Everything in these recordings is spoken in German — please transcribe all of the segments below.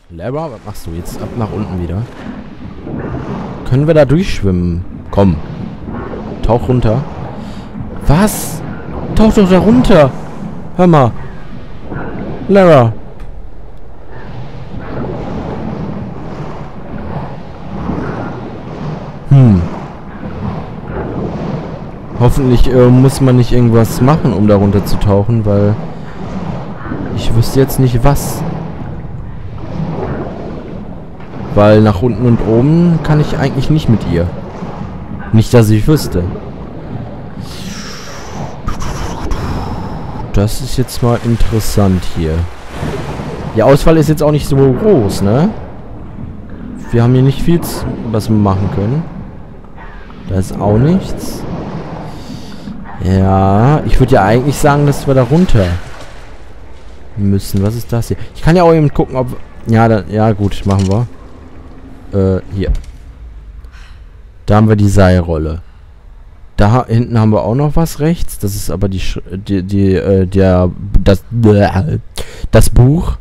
Lara, was machst du jetzt? Ab nach unten wieder. Können wir da durchschwimmen? Komm. Tauch runter. Was? Tauch doch da runter. Hör mal. Lara. Hoffentlich muss man nicht irgendwas machen, um da runter zu tauchen, weil ich wüsste jetzt nicht was. Weil nach unten und oben kann ich eigentlich nicht mit ihr. Nicht, dass ich wüsste. Das ist jetzt mal interessant hier. Die Auswahl ist jetzt auch nicht so groß, ne? Wir haben hier nicht viel, was wir machen können. Da ist auch nichts. Ja, ich würde ja eigentlich sagen, dass wir da runter müssen. Was ist das hier? Ich kann ja auch eben gucken, ob... Ja, ja gut, machen wir. Hier. Da haben wir die Seilrolle. Da hinten haben wir auch noch was rechts. Das ist aber das Buch.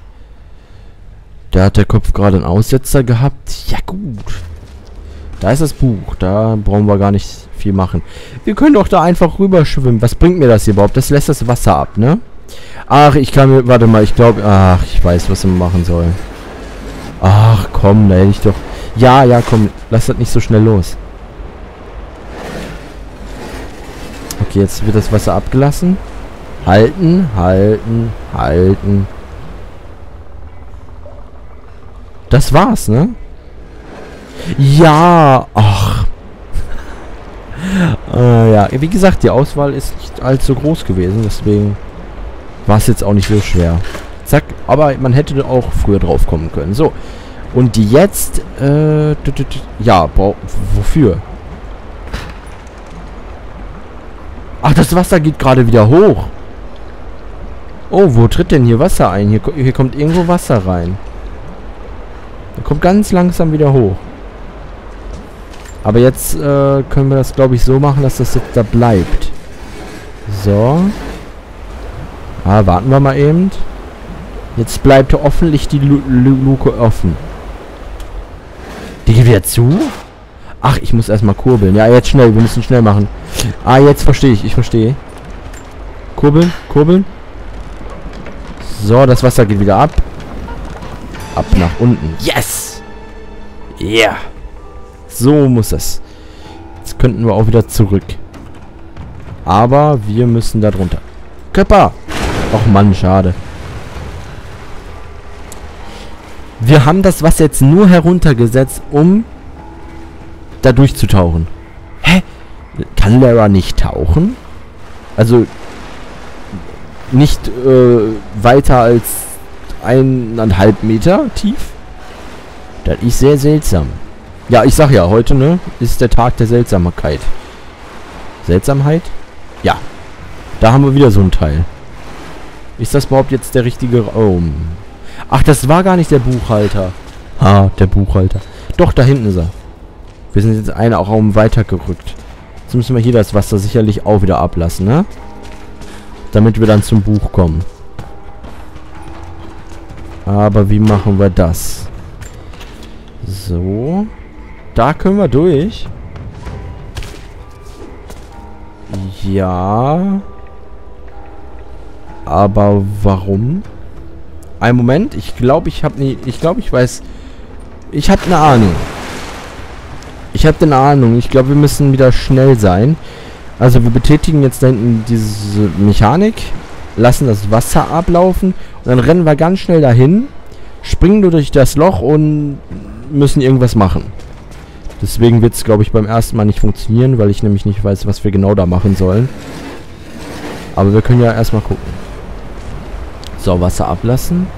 Da hat der Kopf gerade einen Aussetzer gehabt. Ja gut. Da ist das Buch. Da brauchen wir gar nicht viel machen. Wir können doch da einfach rüberschwimmen. Was bringt mir das hier überhaupt? Das lässt das Wasser ab, ne? Ach, ich kann mir... Warte mal, ich glaube... Ach, ich weiß, was wir machen sollen. Ach, komm, da hätte ich doch... Ja, ja, komm. Lass das nicht so schnell los. Okay, jetzt wird das Wasser abgelassen. Halten, halten, halten. Das war's, ne? Ja, ach. Ja, wie gesagt, die Auswahl ist nicht allzu groß gewesen, deswegen war es jetzt auch nicht so schwer. Zack, aber man hätte auch früher drauf kommen können. So, und die jetzt, ja, wofür? Ach, das Wasser geht gerade wieder hoch. Oh, wo tritt denn hier Wasser ein? Hier kommt irgendwo Wasser rein. Der kommt ganz langsam wieder hoch. Aber jetzt können wir das, glaube ich, so machen, dass das jetzt da bleibt. So. Ah, warten wir mal eben. Jetzt bleibt hoffentlich die Luke offen. Die geht wieder zu? Ach, ich muss erstmal kurbeln. Ja, jetzt schnell. Wir müssen schnell machen. Ah, jetzt verstehe ich. Ich verstehe. Kurbeln, kurbeln. So, das Wasser geht wieder ab. Ab nach unten. Yes! Yeah! So muss es. Jetzt könnten wir auch wieder zurück. Aber wir müssen da drunter. Köpper! Och Mann, schade. Wir haben das Wasser jetzt nur heruntergesetzt, um da durchzutauchen. Hä? Kann Lara nicht tauchen? Also nicht weiter als 1,5 Meter tief? Das ist sehr seltsam. Ja, ich sag ja, heute, ne, ist der Tag der Seltsamkeit. Seltsamheit? Ja. Da haben wir wieder so ein Teil. Ist das überhaupt jetzt der richtige Raum? Ach, das war gar nicht der Buchhalter. Ha, der Buchhalter. Doch, da hinten ist er. Wir sind jetzt einen Raum weiter gerückt. Jetzt müssen wir hier das Wasser sicherlich auch wieder ablassen, ne? Damit wir dann zum Buch kommen. Aber wie machen wir das? So. Da können wir durch. Ja. Aber warum? Einen Moment. Ich glaube, ich habe nie... Ich glaube, ich weiß... Ich habe eine Ahnung. Ich habe eine Ahnung. Ich glaube, wir müssen wieder schnell sein. Also wir betätigen jetzt da hinten diese Mechanik. Lassen das Wasser ablaufen. Und dann rennen wir ganz schnell dahin. Springen durch das Loch und müssen irgendwas machen. Deswegen wird es, glaube ich, beim ersten Mal nicht funktionieren, weil ich nämlich nicht weiß, was wir genau da machen sollen. Aber wir können ja erstmal gucken. So, Wasser ablassen.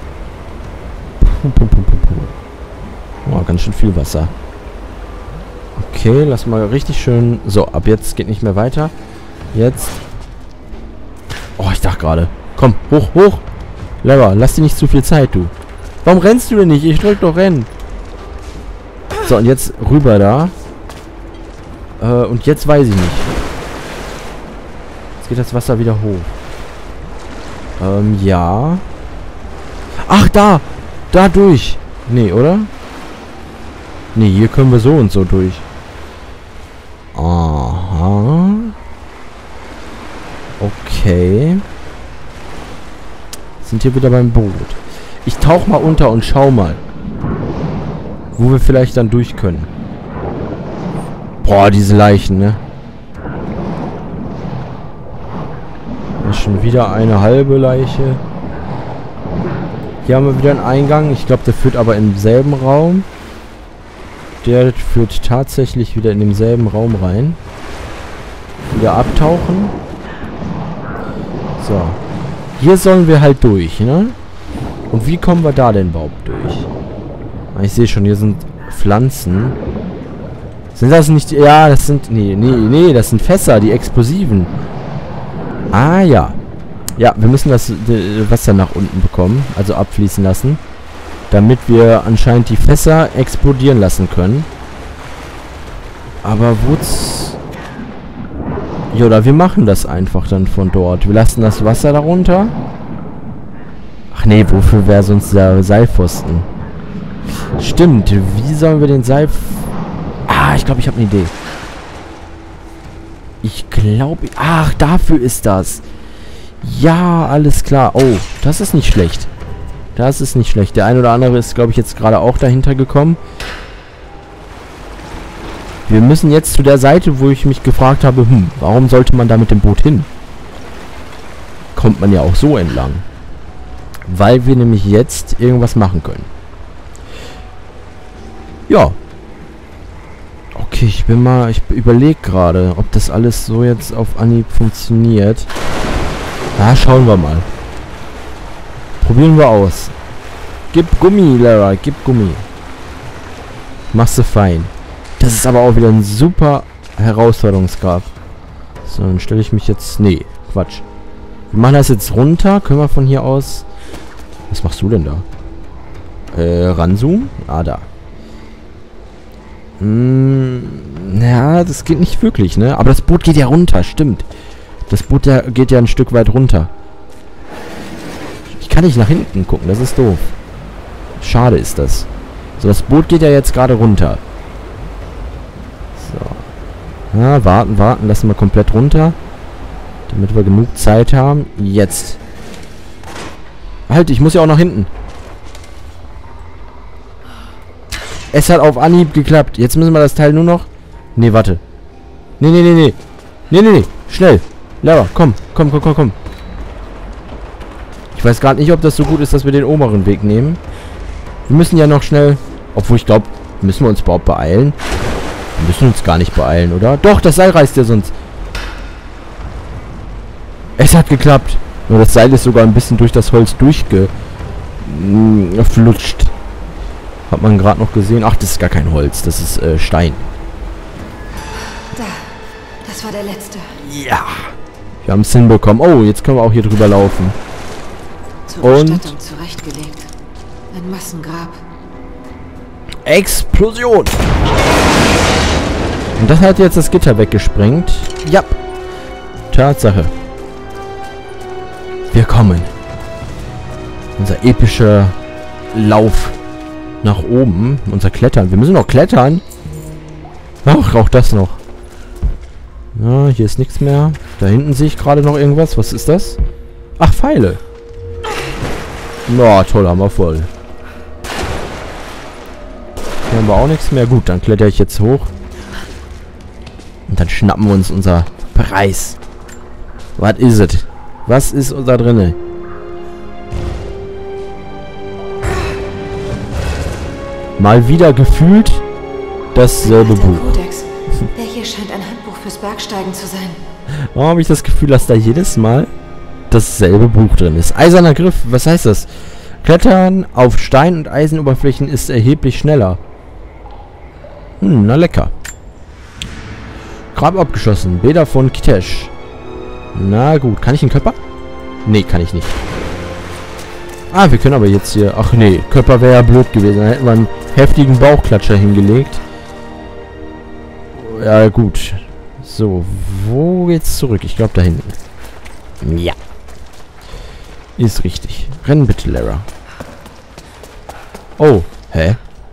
Oh, ganz schön viel Wasser. Okay, lass mal richtig schön... So, ab jetzt geht nicht mehr weiter. Jetzt... Oh, ich dachte gerade. Komm, hoch, hoch. Lara, lass dir nicht zu viel Zeit, du. Warum rennst du denn nicht? Ich drück doch rennen. So, und jetzt rüber da. Und jetzt weiß ich nicht. Jetzt geht das Wasser wieder hoch. Ja. Ach, da! Da durch. Nee, oder? Nee, hier können wir so und so durch. Aha. Okay. Sind hier wieder beim Boot. Ich tauch mal unter und schau mal, wo wir vielleicht dann durch können. Boah, diese Leichen, ne? Da ist schon wieder eine halbe Leiche. Hier haben wir wieder einen Eingang. Ich glaube, der führt aber im selben Raum. Der führt tatsächlich wieder in demselben Raum rein. Wieder abtauchen. So. Hier sollen wir halt durch, ne? Und wie kommen wir da denn überhaupt durch? Ah, ich sehe schon, hier sind Pflanzen. Sind das nicht... Ja, das sind... Nee, das sind Fässer, die explosiven. Ah, ja. Ja, wir müssen das Wasser nach unten bekommen, also abfließen lassen, damit wir anscheinend die Fässer explodieren lassen können. Aber wo's... Ja, oder wir machen das einfach dann von dort. Wir lassen das Wasser darunter. Ach nee, wofür wäre sonst der Seilpfosten? Stimmt, wie sollen wir den Seil... Ah, ich glaube, ich habe eine Idee. Ich glaube... Ach, dafür ist das. Ja, alles klar. Oh, das ist nicht schlecht. Das ist nicht schlecht. Der ein oder andere ist, glaube ich, jetzt gerade auch dahinter gekommen. Wir müssen jetzt zu der Seite, wo ich mich gefragt habe, warum sollte man da mit dem Boot hin? Kommt man ja auch so entlang. Weil wir nämlich jetzt irgendwas machen können. Ja. Okay, ich überlege gerade, ob das alles so jetzt auf Anhieb funktioniert. Na, schauen wir mal. Probieren wir aus. Gib Gummi, Lara, gib Gummi. Machst du fein. Das ist aber auch wieder ein super Herausforderungsgrad. So, dann stelle ich mich jetzt... Nee, Quatsch. Wir machen das jetzt runter. Können wir von hier aus... Was machst du denn da? Ranzoomen? Ah, da. Ja, das geht nicht wirklich, ne? Aber das Boot geht ja runter, stimmt. Das Boot geht ja ein Stück weit runter. Ich kann nicht nach hinten gucken, das ist doof. Schade ist das. So, das Boot geht ja jetzt gerade runter. So. Ja, warten. Lassen wir komplett runter. Damit wir genug Zeit haben. Jetzt. Halt, ich muss ja auch nach hinten. Es hat auf Anhieb geklappt. Jetzt müssen wir das Teil nur noch... Nee, warte. Nee. Nee. Schnell. Lara, komm. Ich weiß gerade nicht, ob das so gut ist, dass wir den oberen Weg nehmen. Wir müssen ja noch schnell... Obwohl, ich glaube, müssen wir uns überhaupt beeilen? Wir müssen uns gar nicht beeilen, oder? Doch, das Seil reißt ja sonst. Es hat geklappt. Nur das Seil ist sogar ein bisschen durch das Holz durchgeflutscht. Hat man gerade noch gesehen. Ach, das ist gar kein Holz. Das ist Stein. Da. Das war der letzte. Ja. Wir haben es hinbekommen. Oh, jetzt können wir auch hier drüber laufen. Zur Bestattung zurechtgelegt. Ein Massengrab. Explosion! Und das hat jetzt das Gitter weggesprengt. Ja. Tatsache. Wir kommen. Unser epischer Lauf nach oben. Unser Klettern. Wir müssen noch klettern. Ach, auch das noch. Ja, hier ist nichts mehr. Da hinten sehe ich gerade noch irgendwas. Was ist das? Ach, Pfeile. Na, toll, haben wir voll. Hier haben wir auch nichts mehr. Gut, dann kletter ich jetzt hoch. Und dann schnappen wir uns unser Preis. Was ist es? Was ist da drinne? Mal wieder gefühlt dasselbe Buch. Kodex. Der hier scheint ein Handbuch fürs Bergsteigen zu sein. Warum habe ich das Gefühl, dass da jedes Mal dasselbe Buch drin ist? Eiserner Griff, was heißt das? Klettern auf Stein- und Eisenoberflächen ist erheblich schneller. Na lecker. Grab abgeschossen. Bäder von Kitesh. Na gut. Kann ich einen Körper? Nee, kann ich nicht. Ah, wir können aber jetzt hier... Ach nee, Körper wäre ja blöd gewesen. Da hätten wir einen heftigen Bauchklatscher hingelegt. Ja, gut. So, wo geht's zurück? Ich glaube da hinten. Ja. Ist richtig. Renn bitte, Lara. Oh, hä?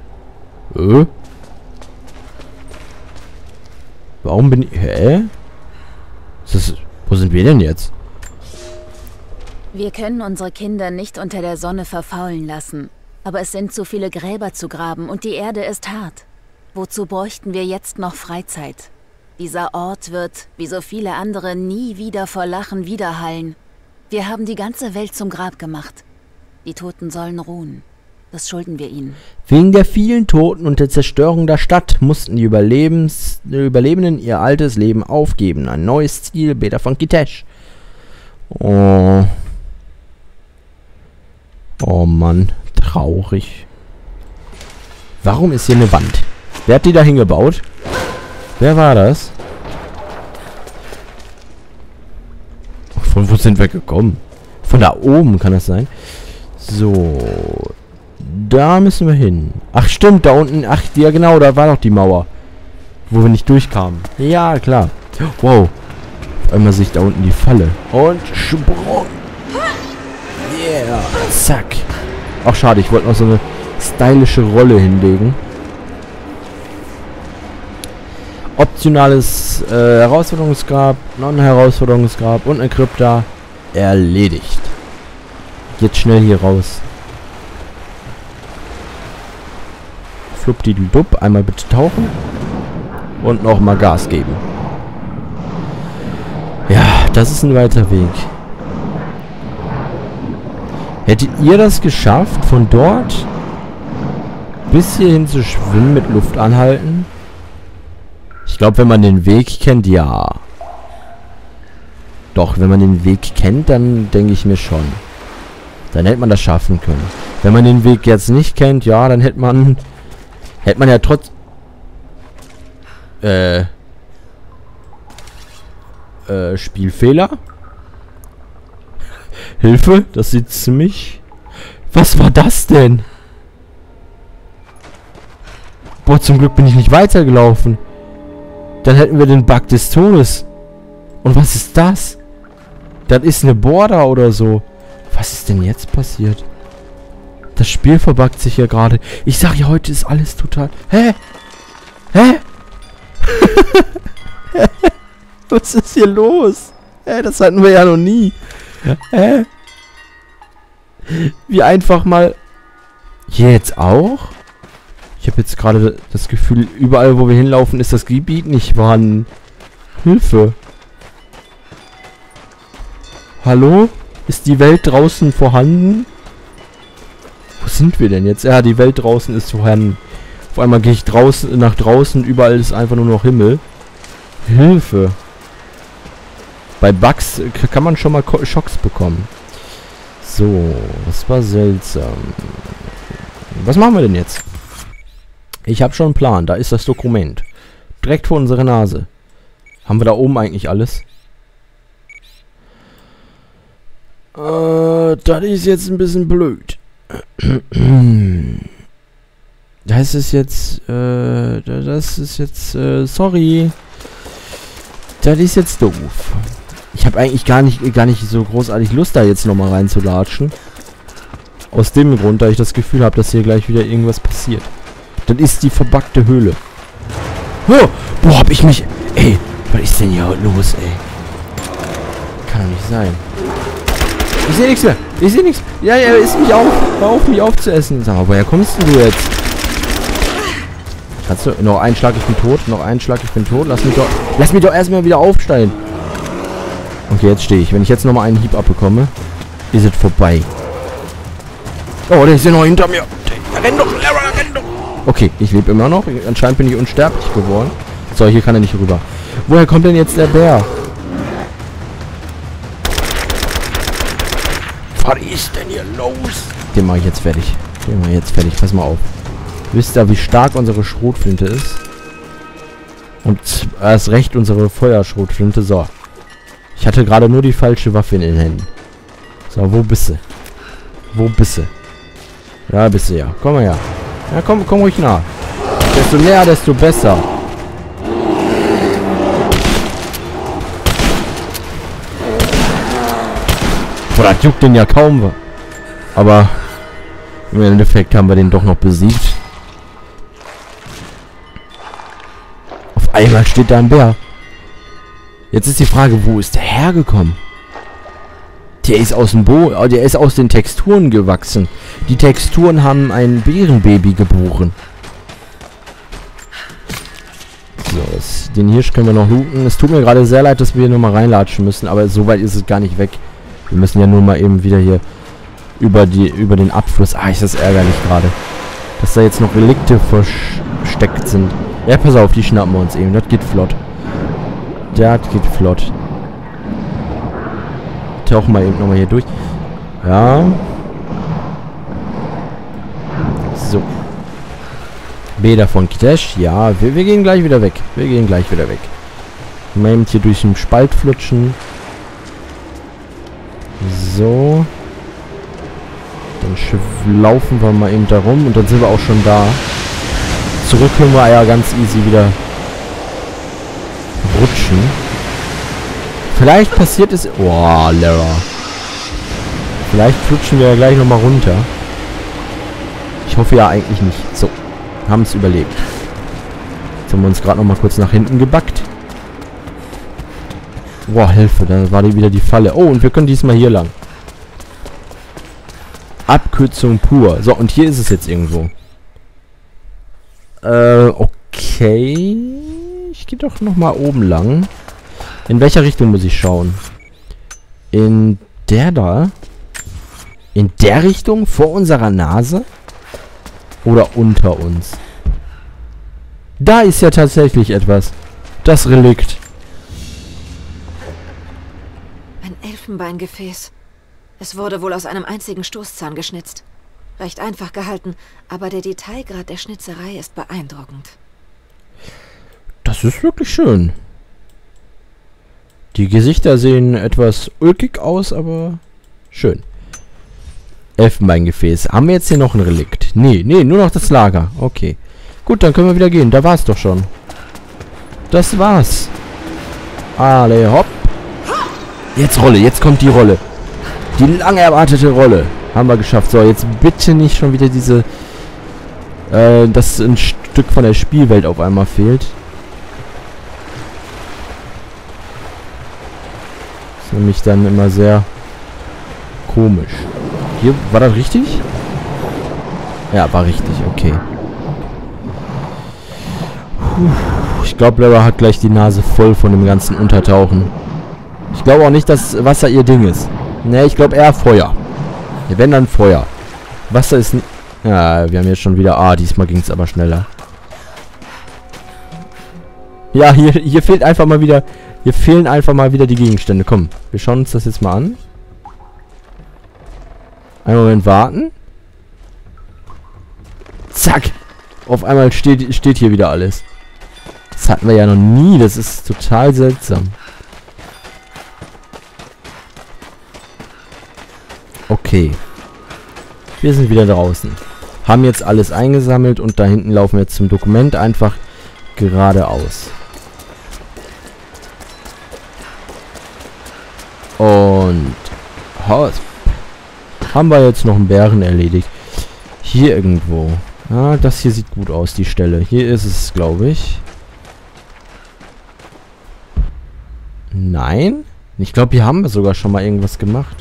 Warum bin ich... Hä? Wo sind wir denn jetzt? Wir können unsere Kinder nicht unter der Sonne verfaulen lassen. Aber es sind zu viele Gräber zu graben und die Erde ist hart. Wozu bräuchten wir jetzt noch Freizeit? Dieser Ort wird, wie so viele andere, nie wieder vor Lachen widerhallen. Wir haben die ganze Welt zum Grab gemacht. Die Toten sollen ruhen. Das schulden wir ihnen. Wegen der vielen Toten und der Zerstörung der Stadt mussten die Überlebenden ihr altes Leben aufgeben. Ein neues Ziel, Beta von Kitesh. Oh. Oh Mann, traurig. Warum ist hier eine Wand? Wer hat die da hingebaut? Wer war das? Von wo sind wir gekommen? Von da oben kann das sein. So. Da müssen wir hin. Ach stimmt, da unten. Ach, ja genau, da war doch die Mauer. Wo wir nicht durchkamen. Ja, klar. Wow. Auf einmal sehe ich da unten die Falle. Und Sprung. Yeah. Zack. Ach schade, ich wollte noch so eine stylische Rolle hinlegen. Optionales Herausforderungsgrab, Non-Herausforderungsgrab und eine Krypta. Erledigt. Jetzt schnell hier raus. Fluppdideldub. Einmal bitte tauchen. Und nochmal Gas geben. Ja, das ist ein weiter Weg. Hättet ihr das geschafft, von dort bis hierhin zu schwimmen mit Luft anhalten? Ich glaube, wenn man den Weg kennt, ja. Doch, wenn man den Weg kennt, dann denke ich mir schon. Dann hätte man das schaffen können. Wenn man den Weg jetzt nicht kennt, ja, dann hätte man ja trotz... Spielfehler? Hilfe, das sieht ziemlich... Was war das denn? Boah, zum Glück bin ich nicht weitergelaufen. Dann hätten wir den Bug des Todes. Und was ist das? Das ist eine Border oder so. Was ist denn jetzt passiert? Das Spiel verbuggt sich hier gerade. Ich sag ja, heute ist alles total... Hä? Hä? Was ist hier los? Hä, das hatten wir ja noch nie. Hä? Wie einfach mal... Hier jetzt auch? Ich habe jetzt gerade das Gefühl, überall wo wir hinlaufen, ist das Gebiet nicht vorhanden. Hilfe. Hallo? Ist die Welt draußen vorhanden? Wo sind wir denn jetzt? Ja, die Welt draußen ist vorhanden. Auf einmal gehe ich nach draußen, überall ist einfach nur noch Himmel. Hilfe. Bei Bugs kann man schon mal Schocks bekommen. So, das war seltsam. Was machen wir denn jetzt? Ich habe schon einen Plan. Da ist das Dokument. Direkt vor unserer Nase. Haben wir da oben eigentlich alles? Das ist jetzt ein bisschen blöd. Das ist jetzt, sorry. Das ist jetzt doof. Ich habe eigentlich gar nicht so großartig Lust, da jetzt nochmal reinzulatschen. Aus dem Grund, da ich das Gefühl habe, dass hier gleich wieder irgendwas passiert. Das ist die verbuggte Höhle. Oh, boah, hab ich mich... Ey, was ist denn hier los, ey? Kann doch nicht sein. Ich sehe nichts mehr. Ich sehe nichts. Ja, er isst mich auf. Hör auf, mich aufzuessen. Sag mal, woher kommst denn du jetzt? Kannst du... Noch einen Schlag, ich bin tot. Noch einen Schlag, ich bin tot. Lass mich doch erstmal wieder aufsteigen. Okay, jetzt stehe ich. Wenn ich jetzt nochmal einen Hieb abbekomme, ist es vorbei. Oh, der ist ja noch hinter mir. Renn doch, renn doch. Okay, ich lebe immer noch. Anscheinend bin ich unsterblich geworden. So, hier kann er nicht rüber. Woher kommt denn jetzt der Bär? Was ist denn hier los? Den mache ich jetzt fertig. Pass mal auf. Wisst ihr, wie stark unsere Schrotflinte ist? Und erst recht unsere Feuerschrotflinte. So. Ich hatte gerade nur die falsche Waffe in den Händen. So, wo bist du? Wo bist du? Ja, bist du ja. Komm mal her. Ja, komm ruhig nah. Desto näher, desto besser. Boah, das juckt den ja kaum. Aber Im Endeffekt haben wir den doch noch besiegt. Auf einmal steht da ein Bär. Jetzt ist die Frage, wo ist der hergekommen? Der ist aus dem der ist aus den Texturen gewachsen. Die Texturen haben ein Bärenbaby geboren. So, den Hirsch können wir noch looten. Es tut mir gerade sehr leid, dass wir hier nur mal reinlatschen müssen, aber so weit ist es gar nicht weg. Wir müssen ja nur mal eben wieder hier über den Abfluss. Ah, ist das ärgerlich gerade. Dass da jetzt noch Relikte versteckt sind. Ja, pass auf, die schnappen wir uns eben. Das geht flott. Das geht flott. Tauchen wir eben nochmal hier durch. Ja. So. Bäder von Kitesh. Ja, wir gehen gleich wieder weg. Wir gehen gleich wieder weg. Mal eben hier durch den Spalt flutschen. So. Dann laufen wir mal eben da rum und dann sind wir auch schon da. Zurück können wir ja ganz easy wieder rutschen. Vielleicht passiert es... Oh, Lara. Vielleicht flutschen wir ja gleich nochmal runter. Ich hoffe ja eigentlich nicht. So. Haben es überlebt. Jetzt haben wir uns gerade nochmal kurz nach hinten gebackt. Boah, Hilfe. Da war wieder die Falle. Oh, und wir können diesmal hier lang. Abkürzung pur. So, und hier ist es jetzt irgendwo. Okay. Ich gehe doch nochmal oben lang. In welcher Richtung muss ich schauen? In der da? In der Richtung? Vor unserer Nase? Oder unter uns? Da ist ja tatsächlich etwas. Das Relikt. Ein Elfenbeingefäß. Es wurde wohl aus einem einzigen Stoßzahn geschnitzt. Recht einfach gehalten, aber der Detailgrad der Schnitzerei ist beeindruckend. Das ist wirklich schön. Die Gesichter sehen etwas ulkig aus, aber schön. Elfenbeingefäß. Haben wir jetzt hier noch ein Relikt? Nee, nur noch das Lager. Okay. Gut, dann können wir wieder gehen. Da war es doch schon. Das war's. Alle, hopp. Jetzt Rolle, jetzt kommt die Rolle. Die lange erwartete Rolle. Haben wir geschafft. So, jetzt bitte nicht schon wieder diese... dass ein Stück von der Spielwelt auf einmal fehlt. Das ist nämlich dann immer sehr komisch. Hier, war das richtig? Ja, war richtig, okay. Ich glaube, Lara hat gleich die Nase voll von dem ganzen Untertauchen. Ich glaube auch nicht, dass Wasser ihr Ding ist. Ne, ich glaube eher Feuer. Wenn dann Feuer. Wasser ist... Ja, wir haben jetzt schon wieder... Ah, diesmal ging es aber schneller. Ja, hier fehlt einfach mal wieder... Hier fehlen einfach mal wieder die Gegenstände. Komm, wir schauen uns das jetzt mal an. Einen Moment warten. Zack. Auf einmal steht hier wieder alles. Das hatten wir ja noch nie. Das ist total seltsam. Okay. Wir sind wieder draußen. Haben jetzt alles eingesammelt und da hinten laufen wir jetzt zum Dokument einfach geradeaus. Und haben wir jetzt noch einen Bären erledigt. Hier irgendwo. Ah, das hier sieht gut aus, die Stelle. Hier ist es, glaube ich. Nein? Ich glaube, hier haben wir sogar schon mal irgendwas gemacht.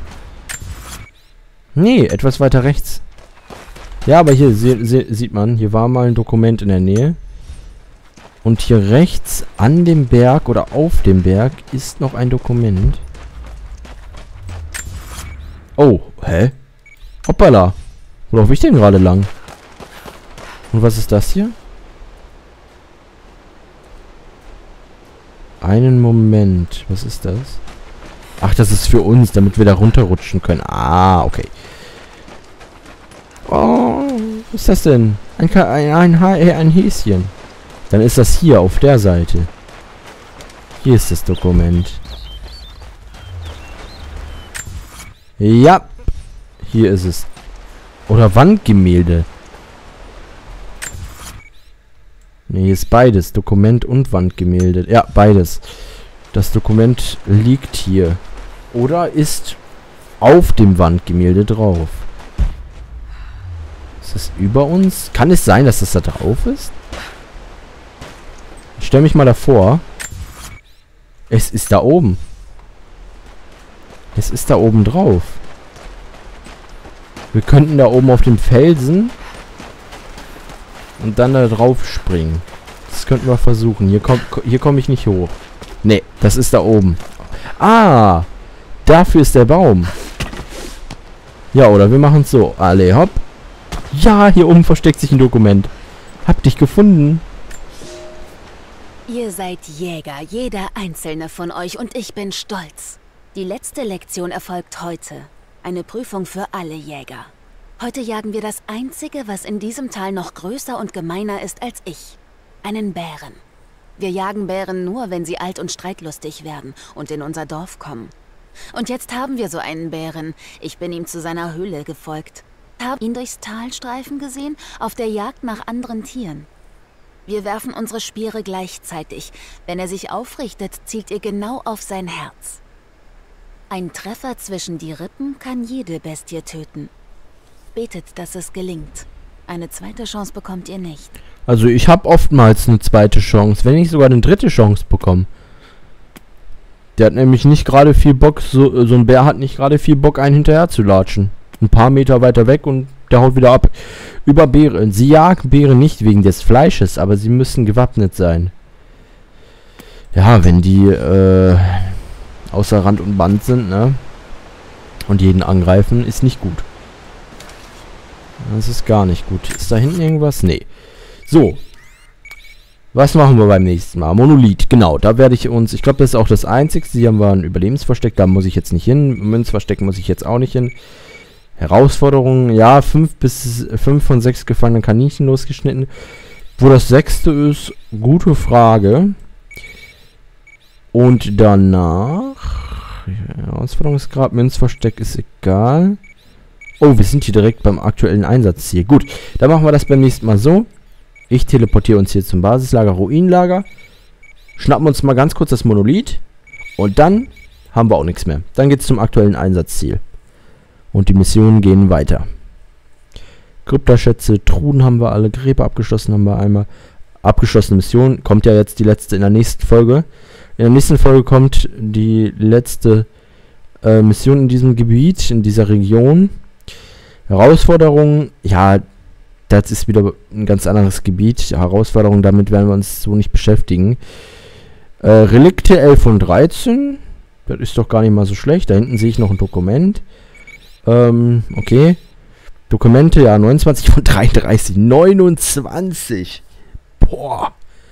Nee, etwas weiter rechts. Ja, aber hier sieht man, hier war mal ein Dokument in der Nähe. Und hier rechts an dem Berg oder auf dem Berg ist noch ein Dokument. Oh, hä? Hoppala. Wo laufe ich denn gerade lang? Und was ist das hier? Einen Moment. Was ist das? Ach, das ist für uns, damit wir da runterrutschen können. Ah, okay. Oh, was ist das denn? Ein Häschen. Dann ist das hier auf der Seite. Hier ist das Dokument. Ja. Hier ist es. Oder Wandgemälde. Ne, hier ist beides. Dokument und Wandgemälde. Ja, beides. Das Dokument liegt hier. Oder ist auf dem Wandgemälde drauf. Ist das über uns? Kann es sein, dass das da drauf ist? Ich stelle mich mal davor. Es ist da oben. Es ist da oben drauf. Wir könnten da oben auf den Felsen und dann da drauf springen. Das könnten wir versuchen. Hier komme ich nicht hoch. Nee, das ist da oben. Ah, dafür ist der Baum. Ja, oder wir machen es so. Alle, hopp. Ja, hier oben versteckt sich ein Dokument. Hab dich gefunden. Ihr seid Jäger, jeder einzelne von euch, und ich bin stolz. Die letzte Lektion erfolgt heute. Eine Prüfung für alle Jäger. Heute jagen wir das Einzige, was in diesem Tal noch größer und gemeiner ist als ich. Einen Bären. Wir jagen Bären nur, wenn sie alt und streitlustig werden und in unser Dorf kommen. Und jetzt haben wir so einen Bären. Ich bin ihm zu seiner Höhle gefolgt. Hab ihn durchs Tal streifen gesehen, auf der Jagd nach anderen Tieren. Wir werfen unsere Speere gleichzeitig. Wenn er sich aufrichtet, zielt ihr genau auf sein Herz. Ein Treffer zwischen die Rippen kann jede Bestie töten. Betet, dass es gelingt. Eine zweite Chance bekommt ihr nicht. Also ich habe oftmals eine zweite Chance, wenn ich sogar eine dritte Chance bekomme. Der hat nämlich nicht gerade viel Bock, so ein Bär hat nicht gerade viel Bock, einen hinterher zu latschen. Ein paar Meter weiter weg und der haut wieder ab. Über Bären. Sie jagen Bären nicht wegen des Fleisches, aber sie müssen gewappnet sein. Ja, wenn die außer Rand und Band sind, ne? Und jeden angreifen, ist nicht gut. Das ist gar nicht gut. Ist da hinten irgendwas? Nee. So. Was machen wir beim nächsten Mal? Monolith, genau. Da werde ich uns... Ich glaube, das ist auch das Einzigste. Hier haben wir ein Überlebensversteck. Da muss ich jetzt nicht hin. Münzversteck muss ich jetzt auch nicht hin. Herausforderungen. Ja, 5 von 6 gefangenen Kaninchen losgeschnitten. Wo das 6. ist, gute Frage. Und danach... Herausforderungsgrad, Münzversteck ist egal. Oh, wir sind hier direkt beim aktuellen Einsatzziel. Gut, dann machen wir das beim nächsten Mal so. Ich teleportiere uns hier zum Basislager, Ruinenlager. Schnappen uns mal ganz kurz das Monolith. Und dann haben wir auch nichts mehr. Dann geht es zum aktuellen Einsatzziel. Und die Missionen gehen weiter. Kryptaschätze, Truhen haben wir alle. Gräber abgeschlossen haben wir einmal. Abgeschlossene Mission. Kommt ja jetzt die letzte in der nächsten Folge. In der nächsten Folge kommt die letzte Mission in diesem Gebiet, in dieser Region. Herausforderungen, ja, das ist wieder ein ganz anderes Gebiet. Herausforderungen, damit werden wir uns so nicht beschäftigen. Relikte 11 und 13. Das ist doch gar nicht mal so schlecht. Da hinten sehe ich noch ein Dokument. Okay. Dokumente, ja, 29 von 33. 29. Boah.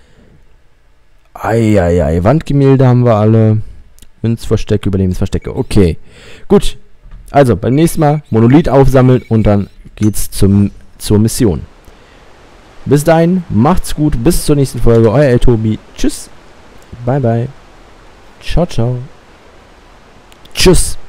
Eieiei. Wandgemälde haben wir alle. Münzverstecke, Überlebensverstecke. Okay. Gut. Also, beim nächsten Mal Monolith aufsammeln und dann geht's zur Mission. Bis dahin, macht's gut. Bis zur nächsten Folge. Euer El-Tobi. Tschüss. Bye, bye. Ciao, ciao. Tschüss.